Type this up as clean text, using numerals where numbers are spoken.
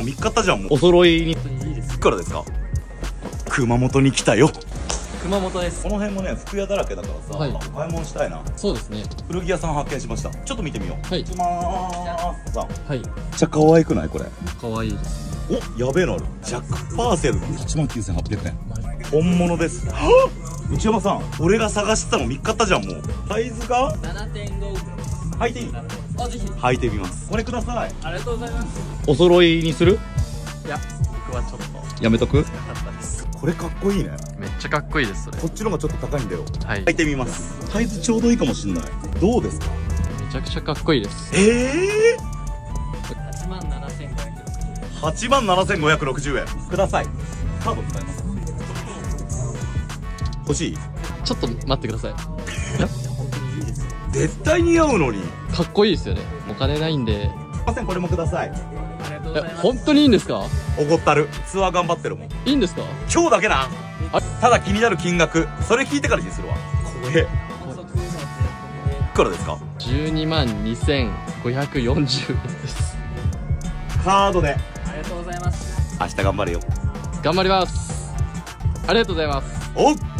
3日経ったじゃんもう。 お揃いに。 いくからですか？熊本に来たよ。 熊本です。 この辺もね服屋だらけだからさ、 はいお買い物したいな。 そうですね。 古着屋さん発見しました。ちょっと見てみよう。 はい。 行きまーす。さん、 はい。 めっちゃ可愛くないこれ？ 可愛いです。 お、やべえのある。ジャックパーセルの 19,800 円。本物です。はぁ、内山さん、俺が探してたの3日経ったじゃんもう。サイズが 7.5。 履いていい？ あ、ぜひ。 履いてみます。これください。 ありがとうございます。 お揃いにする？ いや、僕はちょっとやめとく？ なかったです。 これかっこいいね。 めっちゃかっこいいですそれ。 こっちの方がちょっと高いんだよ。 はい。 履いてみます。サイズちょうどいいかもしんない。どうですか？ めちゃくちゃかっこいいです。 87,560円ください。カード使います。欲しい？ ちょっと待ってください。 絶対似合うのに。 かっこいいですよね。お金ないんで。 すいません、これもください。 本当にいいんですか？ おごったる。ツアー頑張ってるもん。 いいんですか？ 今日だけな。 あ、 ただ気になる金額、それ聞いてからにするわ。怖え。いくらですか 122540円です。 カードで。 ありがとうございます。 明日頑張れよ。 頑張ります。ありがとうございます。 おっ。